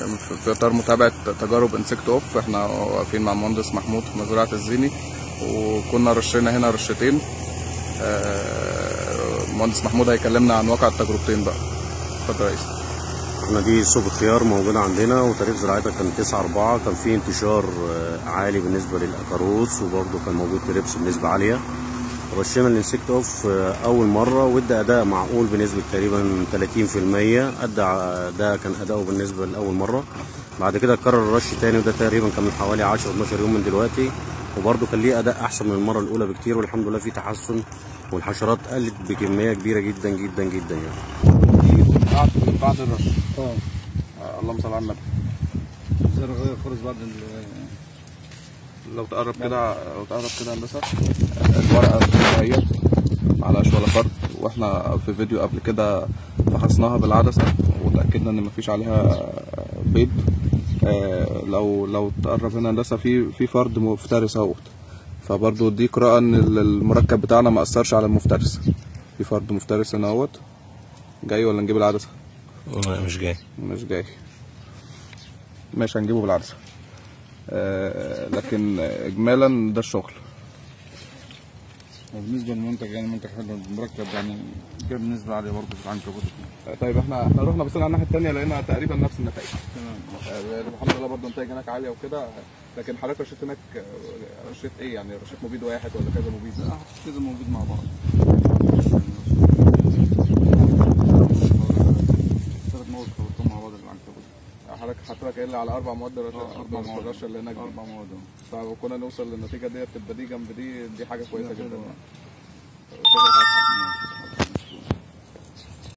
في اطار متابعه تجارب انسكت اوف. احنا واقفين مع المهندس محمود في مزرعه الزيني، وكنا رشينا هنا رشتين. المهندس محمود هيكلمنا عن واقع التجربتين بقى. اتفضل يا ريس. احنا دي سوق الخيار موجوده عندنا، وتاريخ زراعتها كان 9/4. كان في انتشار عالي بالنسبه للاكاروس، وبرده كان موجود تريبس بنسبه عاليه. رشينا الانسكت اوف اول مره، وادى اداء معقول بنسبه تقريبا 30%. ده كان اداؤه بالنسبه لاول مره. بعد كده اتكرر الرش تاني، وده تقريبا كان من حوالي 10-12 يوم من دلوقتي، وبرده كان ليه اداء احسن من المره الاولى بكتير، والحمد لله في تحسن، والحشرات قلت بكميه كبيره جدا جدا جدا يعني. بعد الرش اللهم صل على النبي. الزرع خالص بعد لو تقرب كده هندسه، الورقه اهي معلهاش ولا فرد، واحنا في فيديو قبل كده فحصناها بالعدسه وتاكدنا ان مفيش عليها بيض. لو تقرب هنا هندسه في فرد مفترس اهوت، فبرضه دي قراءه ان المركب بتاعنا ما اثرش على المفترس. في فرد مفترس هنا اهوت. جاي ولا نجيب العدسه؟ مش جاي. ماشي، هنجيبه بالعدسه. لكن اجمالا ده الشغل. وبالنسبه للمنتج يعني منتج حلو، مركب يعني جاب نسبه عاليه برضه في العنكبوت. طيب احنا رحنا بصينا على الناحيه الثانيه لقينا تقريبا نفس النتائج. تمام. الحمد لله برضه النتائج هناك عاليه وكده. لكن حضرتك رشيت هناك رشيت ايه يعني؟ رشيت مبيد واحد ولا كذا مبيد؟ لا، كذا مبيد مع بعض. حضرتك قايل لي على 4 مواد الرشه اللي هناك. 4 مواد. فكنا نوصل للنتيجه ديت تبقى دي جنب دي حاجه كويسه جدا.